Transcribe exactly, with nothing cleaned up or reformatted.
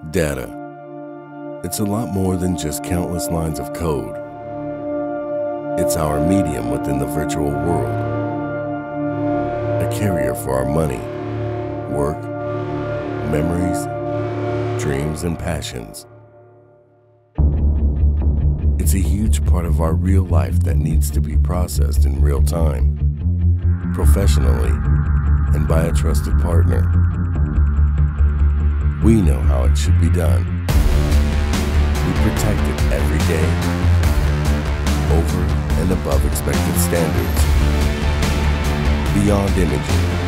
Data. It's a lot more than just countless lines of code. It's our medium within the virtual world. A carrier for our money, work, memories, dreams, and passions. It's a huge part of our real life that needs to be processed in real time, professionally, and by a trusted partner. We know how it should be done. We protect it every day, over and above expected standards. Beyond Imaging.